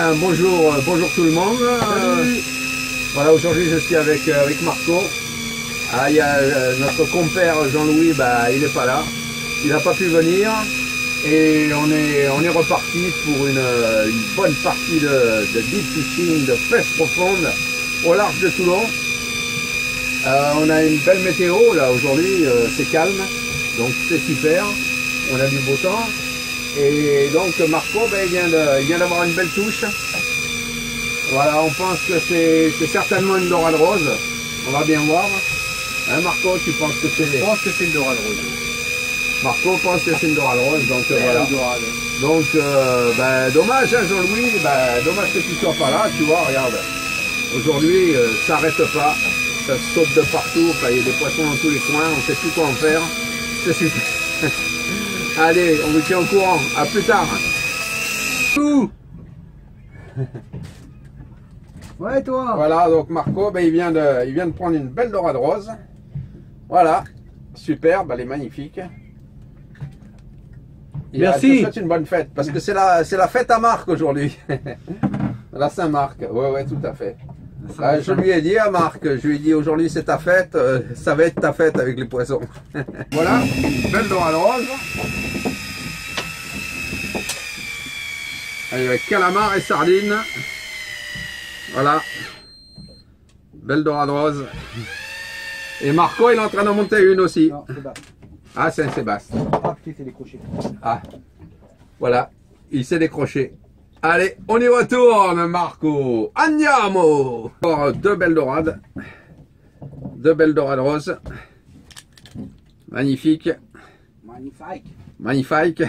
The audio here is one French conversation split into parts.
bien, bonjour tout le monde. Voilà, aujourd'hui je suis avec Marco. Il y a notre compère Jean-Louis, il n'est pas là. Il n'a pas pu venir. Et on est reparti pour une bonne partie de deep fishing, de pêche profonde au large de Toulon. On a une belle météo là aujourd'hui, c'est calme, donc c'est super. On a du beau temps. Et donc Marco, il vient d'avoir une belle touche. Voilà, on pense que c'est certainement une dorade rose. On va bien voir. Hein, Marco, tu penses que c'est... Je pense que c'est une dorade rose. Marco pense que c'est une dorade rose, donc voilà. Donc dommage hein, Jean-Louis, dommage que tu sois pas là, tu vois, regarde. Aujourd'hui, ça n'arrête pas, ça saute de partout, il y a des poissons dans tous les coins, on ne sait plus quoi en faire. C'est super. Allez, on vous tient au courant, à plus tard. Ouais, toi. Voilà, donc Marco, il vient de prendre une belle dorade rose. Voilà, superbe, elle est magnifique. Merci. Je te souhaite une bonne fête, parce que c'est la fête à Marc aujourd'hui. La Saint-Marc, ouais, tout à fait. Je lui ai dit à Marc, je lui ai dit aujourd'hui c'est ta fête, ça va être ta fête avec les poissons. Voilà, belle dorade rose. Allez, avec calamar et sardines. Voilà, belle dorade rose. Et Marco il est en train d'en monter une aussi. Non, c'est bas. Ah, c'est un Sébastien. Ah putain, c'est décroché. Ah, voilà, il s'est décroché. Allez, on y retourne, Marco. Andiamo. Encore deux belles dorades. Deux belles dorades roses. Magnifique. Magnifique. Magnifique.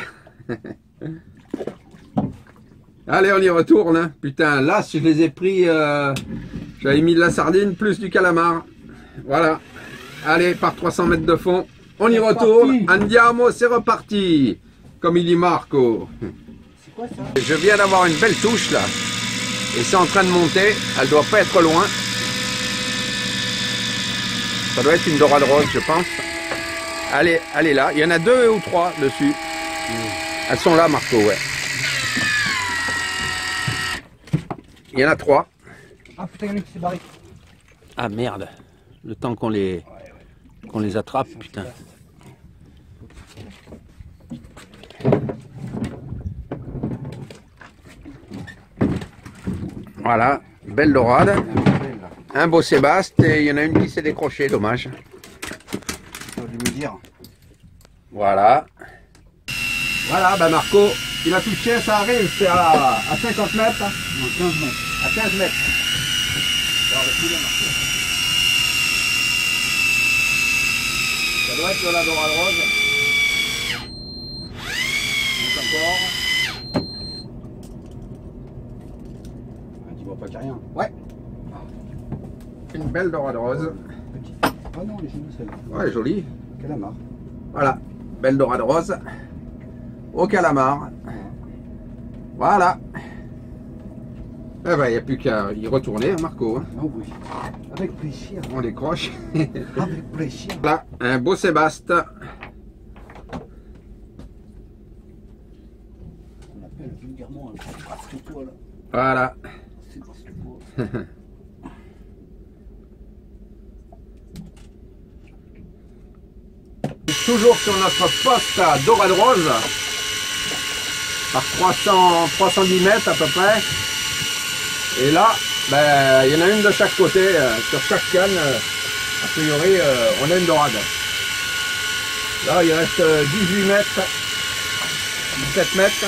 Allez, on y retourne. Hein. Putain, là, je les ai pris. J'avais mis de la sardine plus du calamar. Voilà. Allez, par 300 mètres de fond. On y retourne. Andiamo, c'est reparti. Comme il dit Marco. C'est quoi ça? Je viens d'avoir une belle touche là. Et c'est en train de monter. Elle doit pas être loin. Ça doit être une dorade rose, je pense. Allez, elle est là. Il y en a 2 ou 3 dessus. Elles sont là, Marco, ouais. Il y en a 3. Ah putain, il y en a qui s'est barré. Ah merde. Le temps qu'on les attrape, putain. Voilà, belle dorade. Un beau Sébastien et il y en a une qui s'est décrochée, dommage. Ça veut me dire. Voilà. Voilà, Marco, il a touché, ça arrive, c'est à 50 mètres. Non, 15 mètres. À 15 mètres. Alors, le filet, Marco. Ça doit être de la dorade rose. Donc encore. Ah, tu vois pas qu'il y a rien. Ouais. Une belle dorade rose. Petite. Ah non, elle est jolie celle-là. Ouais, jolie. Calamar. Voilà. Belle dorade rose. Au calamar. Voilà. Eh il n'y a plus qu'à y retourner, hein, Marco. Hein. Ah oui. Avec plaisir. On décroche. Avec plaisir. Là, un beau Sébastien. On appelle vulgairement un grasse de poids là. Voilà. C'est grasse de poids. Toujours sur notre poste à dorade rose. Par 310 mètres à peu près. Et là, il y en a une de chaque côté. Sur chaque canne, a priori, on a une dorade. Là, il reste 18 mètres. 17 mètres.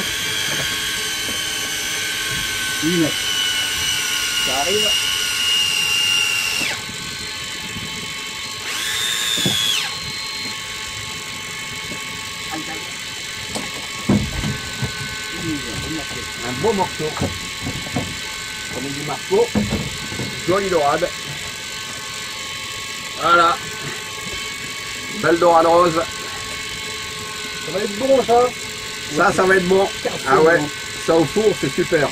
8 mètres. Ça arrive. Un beau morceau. Comme dit Marco. Jolie dorade. Voilà. Belle dorade rose. Ça va être bon ça. Ça va être bon. Ah ouais. Ça au four, c'est super.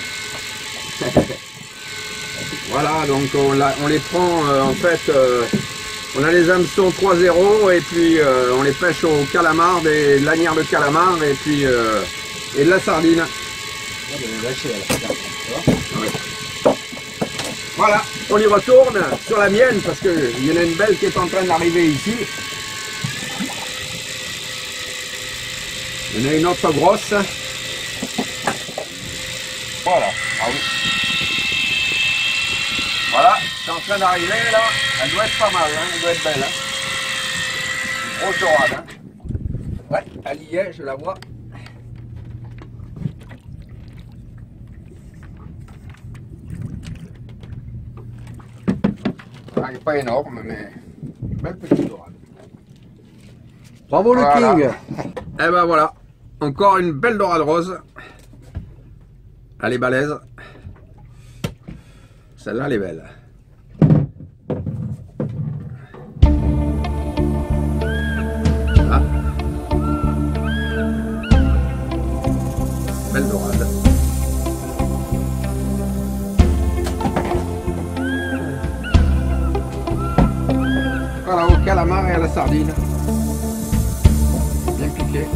Voilà, donc on les prend en fait. On a les hameçons 3-0 et puis on les pêche au calamar, des lanières de calamar et puis et de la sardine. Ouais, de lâcher, elle. Regarde, tu vois. Voilà, on y retourne sur la mienne parce qu'il y en a une belle qui est en train d'arriver ici. Il y en a une autre grosse. Voilà, ah oui. Voilà, c'est en train d'arriver là. Elle doit être pas mal, hein. Elle doit être belle. Hein. Grosse dorade. Hein. Ouais, elle y est, je la vois. Elle n'est pas énorme, mais belle petite dorade. Bravo le King. Et ben voilà, encore une belle dorade rose. Elle est balèze. Celle-là, elle est belle. Ah. Belle dorade. Voilà, au calamar et à la sardine. Bien piqué.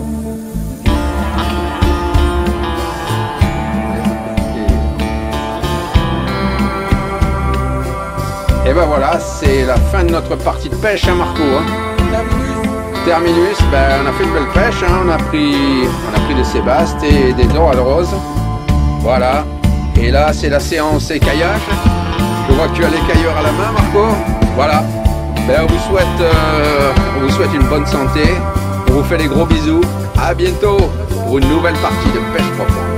Et ben voilà, c'est la fin de notre partie de pêche, hein, Marco. Hein. Terminus, ben, on a fait une belle pêche, hein. on a pris des sébastes et des dorades roses. Voilà. Et là, c'est la séance écaillage. Je vois que tu as l'écailleur à la main, Marco. Voilà. Ben, on vous souhaite une bonne santé. On vous fait des gros bisous. À bientôt pour une nouvelle partie de pêche profonde.